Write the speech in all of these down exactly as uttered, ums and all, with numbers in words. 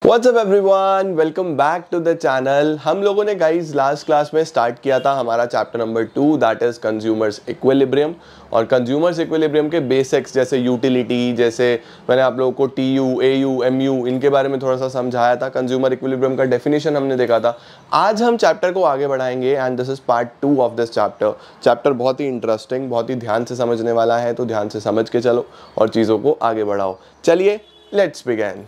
What's up everyone? Welcome back to the channel. हम लोगों ने गाइज लास्ट क्लास में स्टार्ट किया था हमारा chapter number two, that is consumer's equilibrium. और कंज्यूमर्स इक्विलिब्रियम के बेसिक्स जैसे यूटिलिटी, जैसे मैंने आप लोगों को T U, A U, M U, इनके बारे में थोड़ा सा समझाया था। कंज्यूमर इक्विलिब्रियम का डेफिनेशन हमने देखा था। आज हम चैप्टर को आगे बढ़ाएंगे and this is part two of this chapter. Chapter बहुत ही इंटरेस्टिंग, बहुत ही ध्यान से समझने वाला है, तो ध्यान से समझ के चलो और चीज़ों को आगे बढ़ाओ। चलिए लेट्स बिगिन।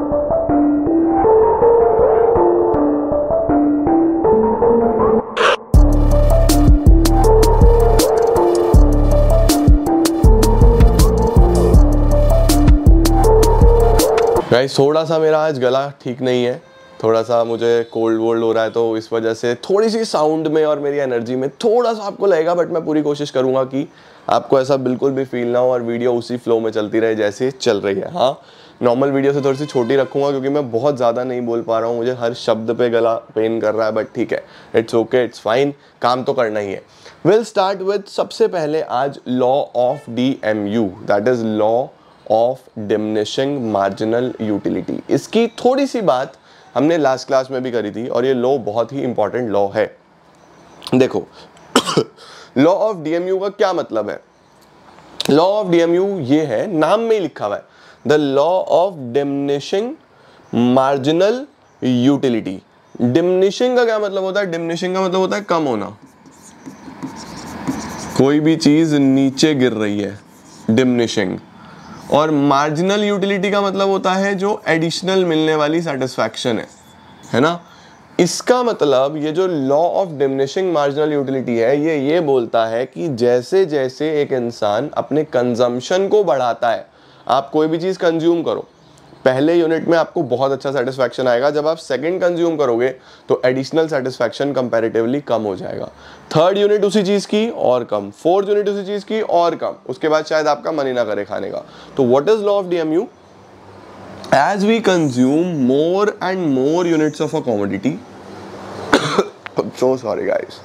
गाइस थोड़ा सा मेरा आज गला ठीक नहीं है, थोड़ा सा मुझे कोल्ड वोल्ड हो रहा है, तो इस वजह से थोड़ी सी साउंड में और मेरी एनर्जी में थोड़ा सा आपको लगेगा, बट मैं पूरी कोशिश करूंगा कि आपको ऐसा बिल्कुल भी फील ना हो और वीडियो उसी फ्लो में चलती रहे जैसे चल रही है। हाँ, नॉर्मल वीडियो से थोड़ी सी छोटी रखूंगा क्योंकि मैं बहुत ज़्यादा नहीं बोल पा रहा हूँ, मुझे हर शब्द पे गला पेन कर रहा है, बट ठीक है, इट्स ओके, इट्स फाइन, काम तो करना ही है। विल स्टार्ट विद सबसे पहले आज law of D M U, that is law of diminishing marginal utility. इसकी थोड़ी सी बात हमने लास्ट क्लास में भी करी थी और ये लॉ बहुत ही इंपॉर्टेंट लॉ है। देखो लॉ ऑफ डीएमयू का क्या मतलब है? लॉ ऑफ डीएमयू ये है, नाम में ही लिखा हुआ है, the law of diminishing marginal utility. Diminishing का क्या मतलब होता है? डिमिनिशिंग का मतलब होता है कम होना, कोई भी चीज नीचे गिर रही है, डिमिनिशिंग। और मार्जिनल यूटिलिटी का मतलब होता है जो एडिशनल मिलने वाली सेटिस्फैक्शन है, है ना। इसका मतलब ये जो law of diminishing marginal utility है, ये ये बोलता है कि जैसे जैसे एक इंसान अपने कंजम्पशन को बढ़ाता है, आप कोई भी चीज़ कंज्यूम करो, पहले यूनिट में आपको बहुत अच्छा सेटिस्फैक्शन आएगा, जब आप सेकंड कंज्यूम करोगे तो एडिशनल सेटिस्फैक्शन कंपैरेटिवली कम हो जाएगा, थर्ड यूनिट उसी चीज़ की और कम, फोर्थ यूनिट उसी चीज़ की और कम, उसके बाद शायद आपका मन ही ना करे खाने का। तो what is law of DMU? As we consume more and more units of a commodity, so sorry guys,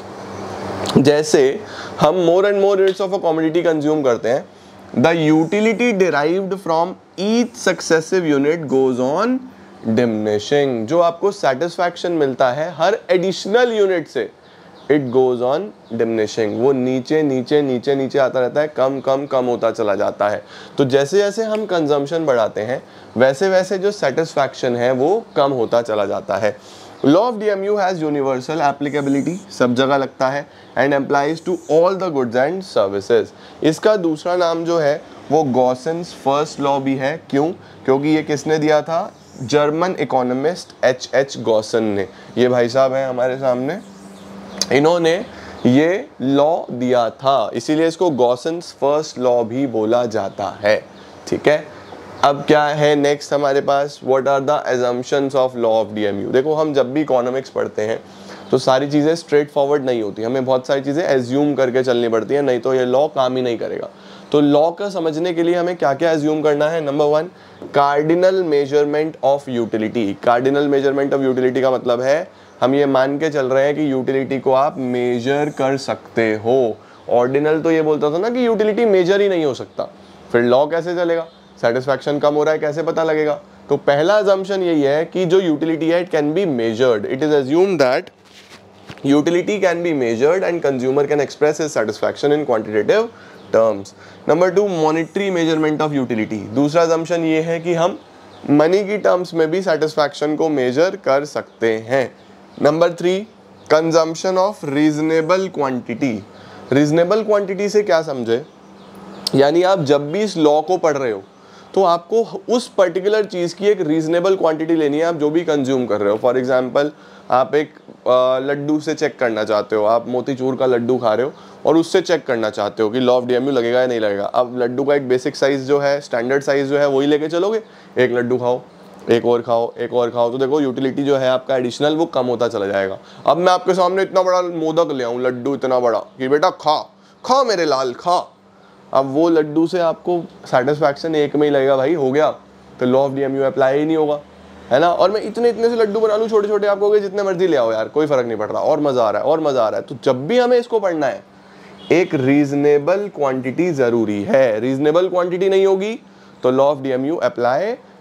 जैसे हम more and more units of a commodity consume करते हैं, the utility derived from each successive unit goes on diminishing। जो आपको satisfaction मिलता है हर additional unit से, it goes on diminishing। वो नीचे नीचे नीचे नीचे आता रहता है, कम कम कम होता चला जाता है। तो जैसे जैसे हम कंजम्पशन बढ़ाते हैं वैसे वैसे जो satisfaction है वो कम होता चला जाता है। Law of DMU has universal applicability, सब जगह लगता है, and applies to all the goods and services. इसका दूसरा नाम जो है वो गॉसेंस फर्स्ट लॉ भी है। क्यों? क्योंकि ये किसने दिया था? German economist H H Gossen ने। ये भाई साहब हैं हमारे सामने, इन्होंने ये लॉ दिया था, इसीलिए इसको गॉसेंस फर्स्ट लॉ भी बोला जाता है। ठीक है, अब क्या है नेक्स्ट हमारे पास? What are the assumptions of law of DMU? देखो हम जब भी इकोनॉमिक्स पढ़ते हैं तो सारी चीज़ें स्ट्रेट फॉरवर्ड नहीं होती, हमें बहुत सारी चीज़ें एज्यूम करके चलनी पड़ती है, नहीं तो ये लॉ काम ही नहीं करेगा। तो लॉ का समझने के लिए हमें क्या क्या एज्यूम करना है? Number one, cardinal measurement of utility. Cardinal measurement of utility का मतलब है हम ये मान के चल रहे हैं कि यूटिलिटी को आप मेजर कर सकते हो। ऑर्डिनल तो ये बोलता था ना कि यूटिलिटी मेजर ही नहीं हो सकता, फिर लॉ कैसे चलेगा? सेटिस्फैक्शन कम हो रहा है कैसे पता लगेगा? तो पहला अजम्पशन यही है कि जो यूटिलिटी है it can be measured, it is assumed that utility can be measured and consumer can express his satisfaction in quantitative terms. Number two, monetary measurement of utility. दूसरा अजम्पशन ये है कि हम मनी की टर्म्स में भी satisfaction को major कर सकते हैं। Number three, consumption of reasonable quantity. Reasonable quantity से क्या समझे? यानी आप जब भी इस लॉ को पढ़ रहे हो तो आपको उस पर्टिकुलर चीज़ की एक रीजनेबल क्वांटिटी लेनी है, आप जो भी कंज्यूम कर रहे हो। फॉर एग्जांपल आप एक लड्डू से चेक करना चाहते हो, आप मोतीचूर का लड्डू खा रहे हो और उससे चेक करना चाहते हो कि लॉ ऑफ डीएमयू लगेगा या नहीं लगेगा। अब लड्डू का एक बेसिक साइज़ जो है, स्टैंडर्ड साइज़ जो है वही लेके चलोगे, एक लड्डू खाओ, एक और खाओ, एक और खाओ, तो देखो यूटिलिटी जो है आपका एडिशनल वो कम होता चला जाएगा। अब मैं आपके सामने इतना बड़ा मोदक ले आऊँ, लड्डू इतना बड़ा कि बेटा खा खा मेरे लाल खा, अब वो लड्डू से आपको सेटिस्फैक्शन एक में ही लगेगा, भाई हो गया, तो लॉ ऑफ डीएमयू अप्लाई ही नहीं होगा, है ना। और मैं इतने इतने से लड्डू बना लूँ छोटे छोटे, आप कहोगे जितने मर्जी ले आओ यार, कोई फर्क नहीं पड़ रहा, और मज़ा आ रहा है और मज़ा आ रहा है। तो जब भी हमें इसको पढ़ना है एक रीजनेबल क्वांटिटी ज़रूरी है, रीजनेबल क्वांटिटी नहीं होगी तो लॉ ऑफ डीएमयू अप्लाई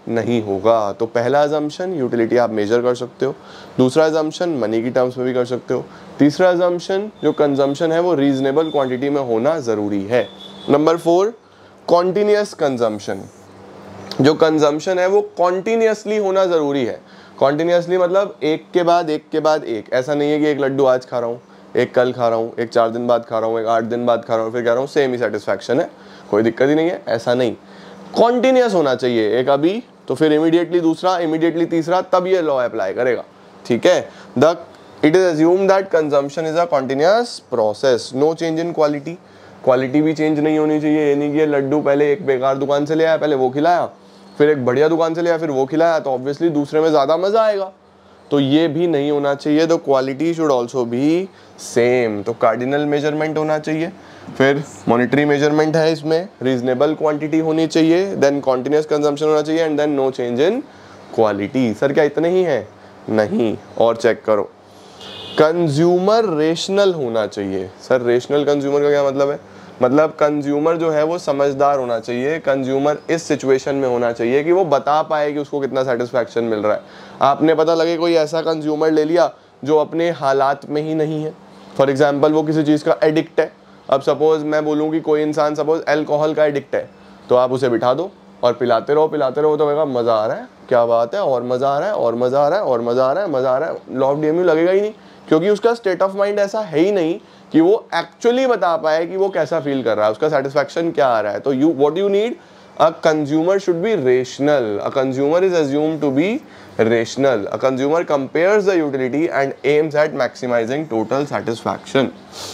नहीं होगा। तो पहला अजम्पशन यूटिलिटी आप मेजर कर सकते हो, दूसरा अजम्पशन मनी की टर्म्स में भी कर सकते हो, तीसरा अजम्पशन जो कंजम्पशन है वो रीजनेबल क्वांटिटी में होना ज़रूरी है। Number four, continuous consumption. जो कंजम्पशन है वो कॉन्टिन्यूसली होना ज़रूरी है। कॉन्टिन्यूसली मतलब एक के बाद एक के बाद एक, ऐसा नहीं है कि एक लड्डू आज खा रहा हूँ, एक कल खा रहा हूँ, एक चार दिन बाद खा रहा हूँ, एक आठ दिन बाद खा रहा हूँ, फिर कह रहा हूँ सेम ही सेटिस्फैक्शन है, कोई दिक्कत ही नहीं है, ऐसा नहीं। कॉन्टिन्यूस होना चाहिए, एक अभी तो फिर इमीडिएटली दूसरा, इमीडिएटली तीसरा, तब ये लॉ अप्लाई करेगा। ठीक है, the it is assume that consumption is a continuous process, no change in quality. Quality भी चेंज नहीं होनी चाहिए, ये नहीं कि लड्डू पहले एक बेकार दुकान से ले आया, पहले वो खिलाया, फिर एक बढ़िया दुकान से ले आया, फिर वो खिलाया, तो ऑब्वियसली दूसरे में ज़्यादा मज़ा आएगा, तो ये भी नहीं होना चाहिए। तो क्वालिटी शुड ऑल्सो भी सेम। तो कार्डिनल मेजरमेंट होना चाहिए, फिर मॉनिटरी मेजरमेंट है, इसमें रीजनेबल क्वांटिटी होनी चाहिए, देन कॉन्टिन्यूस कंजम्पशन होना चाहिए, and then no change in quality. Sir क्या इतने ही है? नहीं, और चेक करो। कंज्यूमर रेशनल होना चाहिए। सर रेशनल कंज्यूमर का क्या मतलब है? मतलब कंज्यूमर जो है वो समझदार होना चाहिए, कंज्यूमर इस सिचुएशन में होना चाहिए कि वो बता पाए कि उसको कितना सेटिस्फैक्शन मिल रहा है। आपने पता लगे कोई ऐसा कंज्यूमर ले लिया जो अपने हालात में ही नहीं है, फॉर एग्जांपल वो किसी चीज़ का एडिक्ट है। अब सपोज मैं बोलूँ कि कोई इंसान सपोज अल्कोहल का एडिक्ट है, तो आप उसे बिठा दो और पिलाते रहो पिलाते रहो, तो कहेगा मज़ा आ रहा है, क्या बात है, और मज़ा आ रहा है, और मज़ा आ रहा है, और मज़ा आ रहा है, मज़ा आ रहा है। Law of D M U लगेगा ही नहीं, क्योंकि उसका स्टेट ऑफ माइंड ऐसा है ही नहीं कि वो एक्चुअली बता पाए कि वो कैसा फील कर रहा है, उसका सेटिस्फैक्शन क्या आ रहा है। तो you what you need, a consumer should be rational, a consumer is assumed to be rational, a consumer compares the utility and aims at maximising total satisfaction.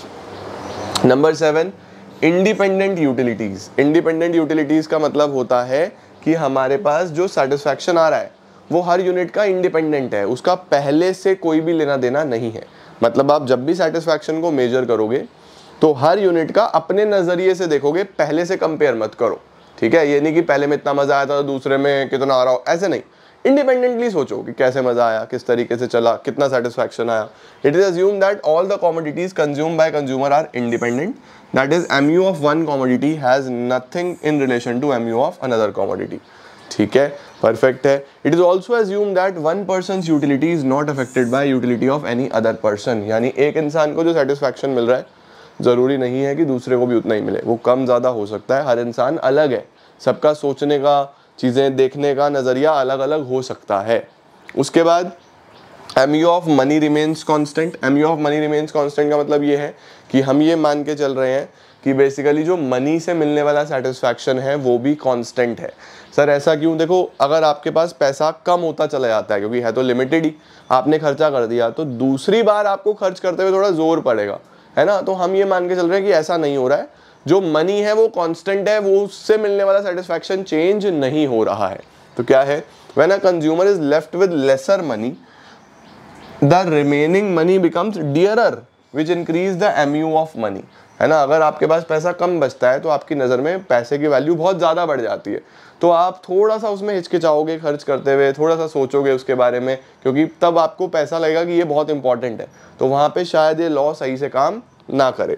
Number seven, independent utilities. Independent utilities का मतलब होता है कि हमारे पास जो satisfaction आ रहा है वो हर यूनिट का इंडिपेंडेंट है, उसका पहले से कोई भी लेना देना नहीं है। मतलब आप जब भी सेटिस्फैक्शन को मेजर करोगे तो हर यूनिट का अपने नज़रिए से देखोगे, पहले से कंपेयर मत करो। ठीक है, ये नहीं कि पहले में इतना मज़ा आया था तो दूसरे में कितना आ रहा हो, ऐसे नहीं। इंडिपेंडेंटली सोचो कि कैसे मज़ा आया, किस तरीके से चला, कितना सेटिस्फैक्शन आया। It is assume that all the commodities consume by consumer are independent, that is M U of one commodity has nothing in relation to M U of another commodity. ठीक है, परफेक्ट है। It is also assume that one person utility is not affected by utility of any other person. यानी एक इंसान को जो satisfaction मिल रहा है ज़रूरी नहीं है कि दूसरे को भी उतना ही मिले, वो कम ज़्यादा हो सकता है। हर इंसान अलग है, सबका सोचने का, चीज़ें देखने का नज़रिया अलग अलग हो सकता है। उसके बाद M U of money remains constant. M U of money remains constant का मतलब ये है कि हम ये मान के चल रहे हैं कि बेसिकली जो मनी से मिलने वाला सेटिस्फैक्शन है वो भी कांस्टेंट है। सर ऐसा क्यों? देखो, अगर आपके पास पैसा कम होता चला जाता है, क्योंकि है तो लिमिटेड ही, आपने खर्चा कर दिया, तो दूसरी बार आपको खर्च करते हुए थोड़ा जोर पड़ेगा, है ना। तो हम ये मान के चल रहे हैं कि ऐसा नहीं हो रहा है, जो मनी है वो कांस्टेंट है, वो उससे मिलने वाला सेटिस्फैक्शन चेंज नहीं हो रहा है। तो क्या है, when a consumer is left with lesser money, the remaining money becomes dearer which increase the M U of money, है ना। अगर आपके पास पैसा कम बचता है तो आपकी नज़र में पैसे की वैल्यू बहुत ज़्यादा बढ़ जाती है, तो आप थोड़ा सा उसमें हिचकिचाओगे खर्च करते हुए, थोड़ा सा सोचोगे उसके बारे में, क्योंकि तब आपको पैसा लगेगा कि ये बहुत इंपॉर्टेंट है। तो वहाँ पे शायद ये लॉ सही से काम ना करे।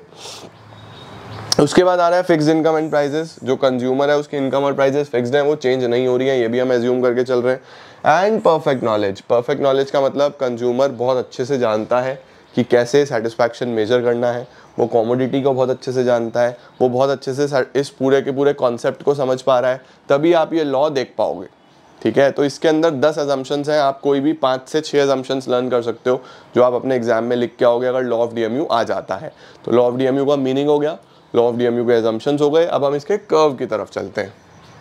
उसके बाद आ रहा है फिक्स्ड इनकम एंड प्राइजेस। जो कंज्यूमर है उसकी इनकम और प्राइजेस फिक्स्ड हैं, वो चेंज नहीं हो रही हैं, ये भी हम एज्यूम करके चल रहे हैं। And perfect knowledge. Perfect knowledge का मतलब कंज्यूमर बहुत अच्छे से जानता है कि कैसे सेटिस्फैक्शन मेजर करना है, वो कॉमोडिटी को बहुत अच्छे से जानता है, वो बहुत अच्छे से इस पूरे के पूरे कॉन्सेप्ट को समझ पा रहा है, तभी आप ये लॉ देख पाओगे। ठीक है, तो इसके अंदर दस अजम्पशंस हैं, आप कोई भी पाँच से छः अजम्पशंस लर्न कर सकते हो जो आप अपने एग्जाम में लिख के आओगे अगर law of D M U आ जाता है। तो law of D M U का मीनिंग हो गया, law of D M U के अजम्पशंस हो गए। अब हम इसके कर्व की तरफ चलते हैं।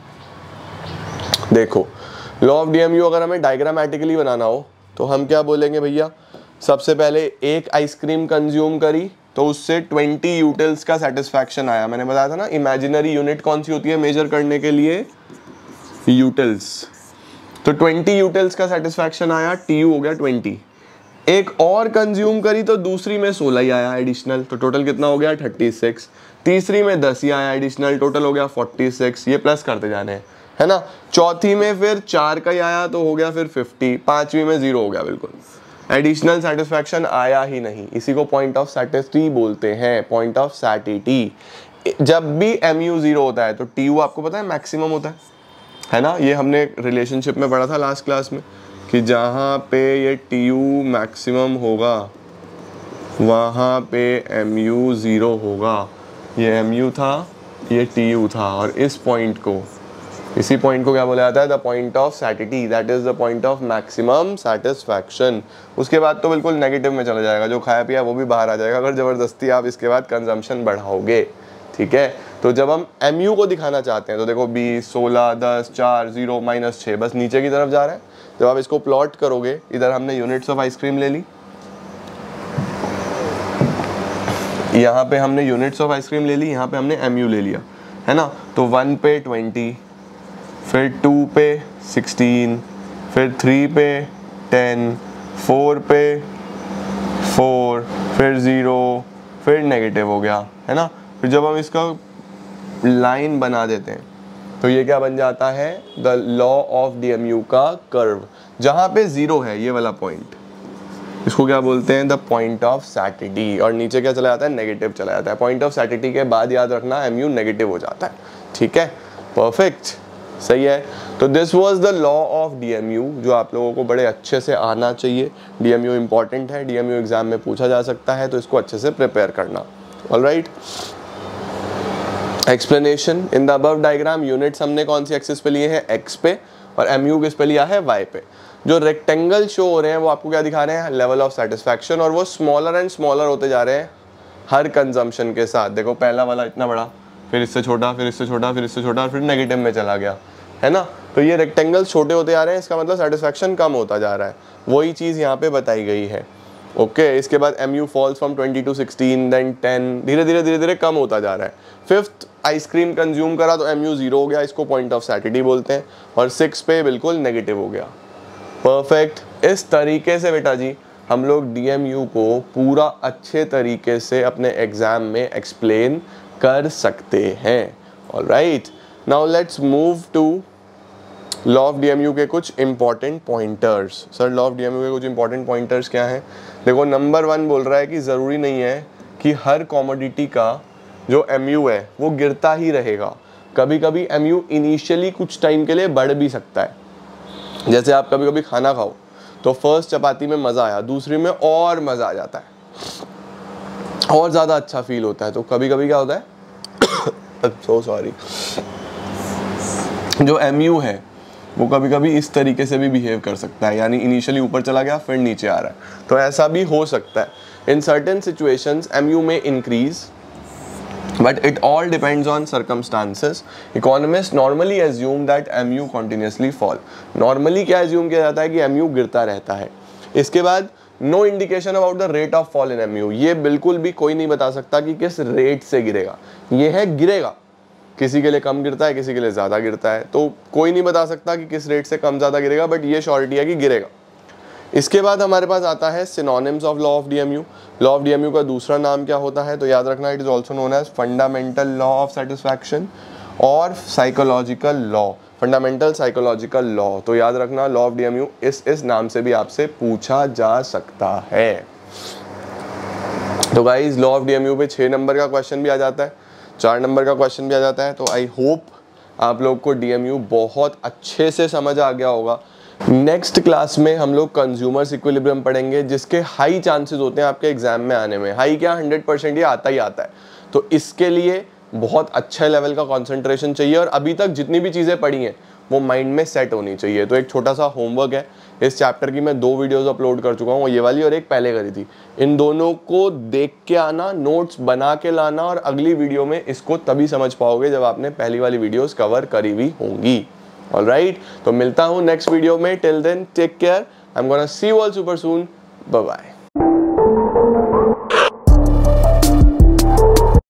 देखो, law of D M U अगर हमें डायग्रामेटिकली बनाना हो तो हम क्या बोलेंगे भैया, सबसे पहले एक आइसक्रीम कंज्यूम करी तो उससे ट्वेंटी यूटिल्स का सेटिस्फैक्शन आया। मैंने बताया था ना, इमेजिनरी यूनिट कौन सी होती है मेजर करने के लिए, यूटिल्स। तो ट्वेंटी यूटिल्स का सेटिस्फैक्शन आया, टी यू हो गया ट्वेंटी। एक और कंज्यूम करी तो दूसरी में सोलह ही आया एडिशनल, तो टोटल कितना हो गया थर्टी सिक्स। तीसरी में दस ही आया एडिशनल, टोटल हो गया फोर्टी सिक्स। ये प्लस करते जाने हैं, है ना। चौथी में फिर चार का ही आया तो हो गया फिर फिफ्टी। पांचवी में जीरो हो गया, बिल्कुल एडिशनल सेटिस्फैक्शन आया ही नहीं। इसी को पॉइंट ऑफ सैटिस्टी बोलते हैं, पॉइंट ऑफ सैटिटी। जब भी एम यू जीरो होता है तो टी यू आपको पता है मैक्सिमम होता है, है ना। ये हमने रिलेशनशिप में पढ़ा था लास्ट क्लास में कि जहाँ पे ये टी यू मैक्सिमम होगा वहाँ पे एम यू ज़ीरो होगा। ये एम यू था, ये टी यू था, और इस पॉइंट को, इसी पॉइंट को क्या बोला जाता है? The point of satiety, that is the point of maximum satisfaction. उसके बाद तो बिल्कुल नेगेटिव में चला जाएगा, जो खाया पिया वो भी बाहर आ जाएगा अगर ज़बरदस्ती आप इसके बाद कंजम्पशन बढ़ाओगे, ठीक है। तो जब हम एम यू को दिखाना चाहते हैं तो देखो बीस, सोलह, दस, चार, जीरो, माइनस छः, बस नीचे की तरफ जा रहा है। जब आप इसको प्लॉट करोगे, इधर हमने यूनिट्स ऑफ आइसक्रीम ले ली, यहाँ पे हमने यूनिट्स ऑफ आइसक्रीम ले ली, यहाँ पे हमने एम यू ले लिया, है ना। तो वन पे ट्वेंटी, फिर टू पे सिक्सटीन, फिर थ्री पे टेन, फोर पे फोर, फिर ज़ीरो, फिर नेगेटिव हो गया, है ना। फिर जब हम इसका लाइन बना देते हैं तो ये क्या बन जाता है? The law of D M U का कर्व, जहाँ पे ज़ीरो है ये वाला पॉइंट, इसको क्या बोलते हैं? The point of satiety. और नीचे क्या चला जाता है? नेगेटिव चला जाता है। पॉइंट ऑफ सैटिटी के बाद याद रखना एम यू नेगेटिव हो जाता है, ठीक है। परफेक्ट, सही है। तो this was the law of D M U, जो आप लोगों को बड़े अच्छे से आना चाहिए। डी एम यू इंपॉर्टेंट है, डी एम यू एग्जाम में पूछा जा सकता है, तो इसको अच्छे से प्रिपेयर करना। Alright, explanation in the above diagram, units हमने कौन सी एक्सिस पे लिए हैं? एक्स पे, और एम यू किस पे लिया है? वाई पे। जो रेक्टेंगल शो हो रहे हैं वो आपको क्या दिखा रहे हैं? लेवल ऑफ सेटिस्फैक्शन, और वो स्मॉलर एंड स्मॉलर होते जा रहे हैं हर कंजम्पशन के साथ। देखो पहला वाला इतना बड़ा, फिर इससे छोटा, फिर इससे छोटा, फिर इससे छोटा, फिर नेगेटिव में चला गया, है ना। तो ये रेक्टेंगल छोटे होते जा रहे हैं, इसका मतलब सेटिस्फैक्शन कम होता जा रहा है, वही चीज़ यहाँ पे बताई गई है। ओके okay, इसके बाद M U falls from twenty to sixteen, then ten, धीरे धीरे धीरे धीरे कम होता जा रहा है। फिफ्थ आइसक्रीम कंज्यूम करा तो एम यू जीरो हो गया, इसको पॉइंट ऑफ सैटिटी बोलते हैं, और सिक्स पे बिल्कुल नेगेटिव हो गया। परफेक्ट। इस तरीके से बेटा जी हम लोग डी एम यू को पूरा अच्छे तरीके से अपने एग्जाम में एक्सप्लेन कर सकते हैं। Alright, now let's move to law of D M U के कुछ important pointers. Sir law of D M U के कुछ इंपॉर्टेंट पॉइंटर्स क्या हैं? देखो नंबर वन बोल रहा है कि ज़रूरी नहीं है कि हर कॉमोडिटी का जो एम यू है वो गिरता ही रहेगा। कभी कभी एम यू इनिशियली कुछ टाइम के लिए बढ़ भी सकता है। जैसे आप कभी कभी खाना खाओ तो फर्स्ट चपाती में मज़ा आया, दूसरी में और मज़ा आ जाता है और ज़्यादा अच्छा फील होता है। तो कभी कभी क्या होता है सो सॉरी जो एम यू है वो कभी कभी इस तरीके से भी बिहेव कर सकता है, यानी इनिशियली ऊपर चला गया फिर नीचे आ रहा है, तो ऐसा भी हो सकता है। In certain situations M U में increase, but it all depends on circumstances. Economists normally assume that M U continuously fall. Normally क्या assume किया जाता है कि M U गिरता रहता है। इसके बाद no indication about the rate of fall in M U. ये बिल्कुल भी कोई नहीं बता सकता कि किस रेट से गिरेगा। ये है गिरेगा, किसी के लिए कम गिरता है, किसी के लिए ज़्यादा गिरता है, तो कोई नहीं बता सकता कि किस रेट से कम ज़्यादा गिरेगा, बट ये श्योरिटी है कि गिरेगा। इसके बाद हमारे पास आता है synonyms of law of D M U. Law of D M U का दूसरा नाम क्या होता है? तो याद रखना, it is also known as fundamental law of satisfaction और psychological law, fundamental psychological law. तो याद रखना law of D M U इस इस नाम से भी आपसे पूछा जा सकता है। तो guys law of D M U पे छः नंबर का क्वेश्चन भी आ जाता है, चार नंबर का क्वेश्चन भी आ जाता है। तो आई होप आप लोग को डी एम यू बहुत अच्छे से समझ आ गया होगा। नेक्स्ट क्लास में हम लोग कंज्यूमर्स इक्विलिब्रियम पढ़ेंगे, जिसके हाई चांसेस होते हैं आपके एग्जाम में आने में। हाई क्या, हंड्रेड परसेंट ये आता ही आता है। तो इसके लिए बहुत अच्छा लेवल का कंसंट्रेशन चाहिए, और अभी तक जितनी भी चीज़ें पढ़ी हैं वो माइंड में सेट होनी चाहिए। तो एक छोटा सा होमवर्क है, इस चैप्टर की मैं दो वीडियोस अपलोड कर चुका हूँ, ये वाली और एक पहले करी थी। इन दोनों को देख के आना, नोट्स बना के लाना, और अगली वीडियो में इसको तभी समझ पाओगे जब आपने पहली वाली वीडियोस कवर करी हुई होंगी। ऑलराइट, तो मिलता हूँ नेक्स्ट वीडियो में। Till then take care, I am gonna see you all super soon, bye bye.